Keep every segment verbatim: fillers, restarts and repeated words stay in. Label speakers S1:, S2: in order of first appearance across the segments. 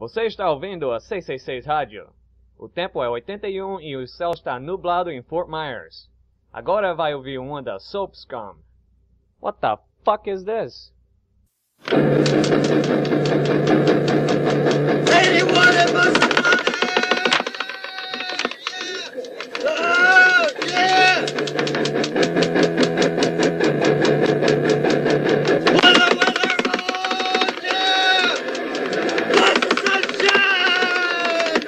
S1: Você está ouvindo a seiscentos e sessenta e seis Rádio. O tempo é oitenta e um e o céu está nublado em Fort Myers. Agora vai ouvir uma da Soap Scum. What the fuck is this?
S2: Anyone of us Oh, yeah! Weather, weather, oh, yeah! Lots of sunshine!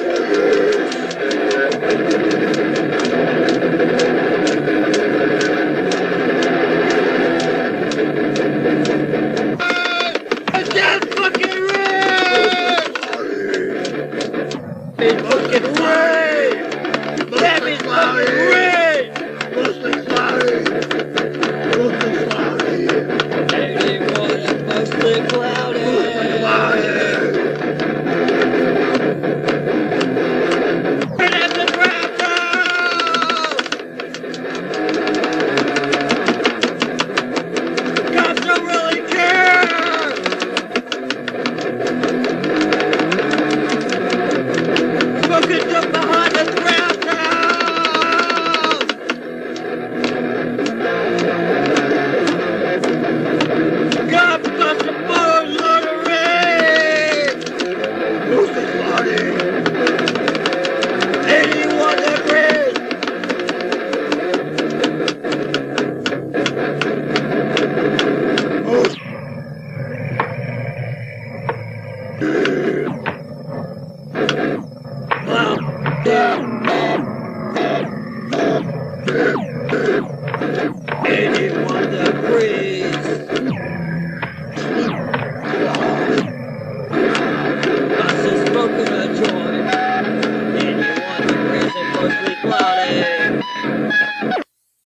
S2: It's just fucking rain! It's fucking rain! Damn it, fucking rain! Mostly cloudy. Mostly cloudy. Anyone is mostly cloudy. Mostly cloudy. Turn up the ground down! Cops don't really care! Smoking just behind the ground down! Cops got the balls on the rain! Mostly cloudy. Anyone agrees? Well, anyone agrees? Us is smoking a joint. Anyone agrees it's mostly cloudy?